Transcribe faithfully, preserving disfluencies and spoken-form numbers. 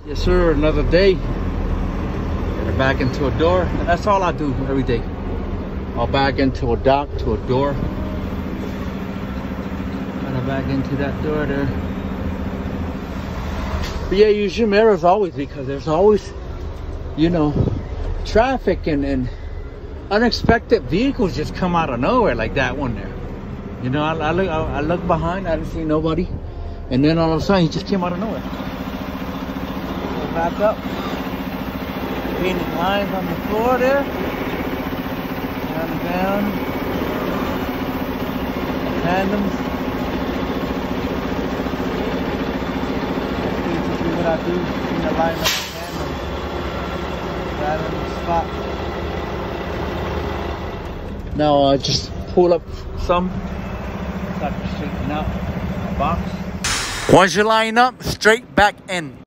Yes, sir. Another day. Get it back into a door. And that's all I do every day. I'll back into a dock, to a door. And I back into that door there. But yeah, use your mirrors always, because there's always, you know, traffic and, and unexpected vehicles just come out of nowhere, like that one there. You know, I, I look, I, I look behind, I didn't see nobody, and then all of a sudden he just came out of nowhere. Go back up. Painted lines on the floor there. Down, down. Tandems. That's basically what I do. In the line of the tandem. Right on the spot. Now uh, just pull up some. So I can straighten out my box. Once you line up, straight back in.